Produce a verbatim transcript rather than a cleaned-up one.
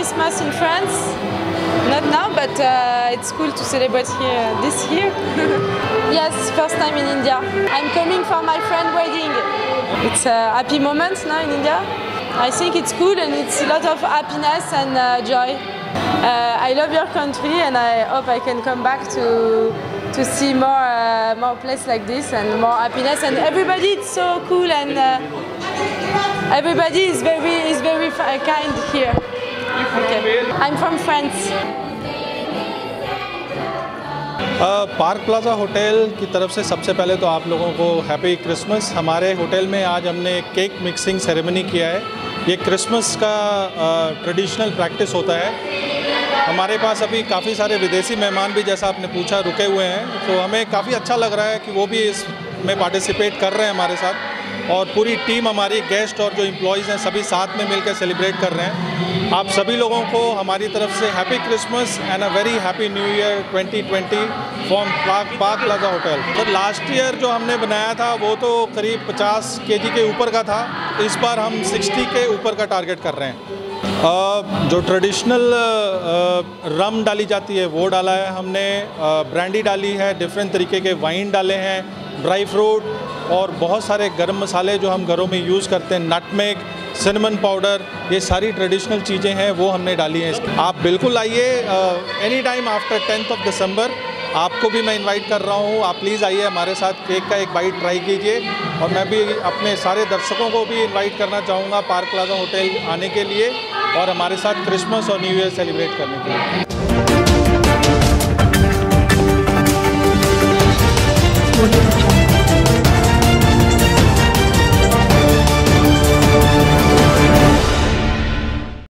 Christmas in France. Not now, but uh, it's cool to celebrate here this year. Yes, first time in India. I'm coming for my friend's wedding. It's a happy moment now in India. I think it's cool and it's a lot of happiness and uh, joy. Uh, I love your country and I hope I can come back to to see more uh, more places like this and more happiness, and everybody is so cool and uh, everybody is very is very kind here. Okay. I'm from France. Park Plaza Hotel की तरफ से सबसे पहले तो आप लोगों को happy Christmas. हमारे होटल में आज हमने केक मिक्सिंग सेरेमनी किया है। ये क्रिसमस का ट्रेडिशनल प्रैक्टिस होता है। हमारे पास अभी काफ़ी सारे विदेशी मेहमान भी, जैसा आपने पूछा, रुके हुए हैं, तो हमें काफ़ी अच्छा लग रहा है कि वो भी इसमें पार्टिसिपेट कर रहे हैं हमारे साथ, और पूरी टीम हमारी, गेस्ट और जो एम्प्लॉयज़ हैं, सभी साथ में मिलकर सेलिब्रेट कर रहे हैं। आप सभी लोगों को हमारी तरफ से happy Christmas and a very happy new year twenty twenty from Park Park Plaza Hotel. तो लास्ट ईयर जो हमने बनाया था वो तो करीब पचास केजी के ऊपर का था, इस बार हम साठ के ऊपर का टारगेट कर रहे हैं। Uh, जो ट्रेडिशनल रम uh, डाली जाती है वो डाला है हमने, ब्रांडी uh, डाली है, डिफरेंट तरीके के वाइन डाले हैं, ड्राई फ्रूट और बहुत सारे गरम मसाले जो हम घरों में यूज़ करते हैं, नटमेग, सिनेमन पाउडर, ये सारी ट्रेडिशनल चीज़ें हैं वो हमने डाली हैं। आप बिल्कुल आइए any time after tenth of December. आपको भी मैं इनवाइट कर रहा हूँ, आप प्लीज़ आइए हमारे साथ, केक का एक बाइट ट्राई कीजिए। और मैं भी अपने सारे दर्शकों को भी इनवाइट करना चाहूँगा पार्क प्लाजा होटल आने के लिए और हमारे साथ क्रिसमस और न्यू ईयर सेलिब्रेट करने के लिए।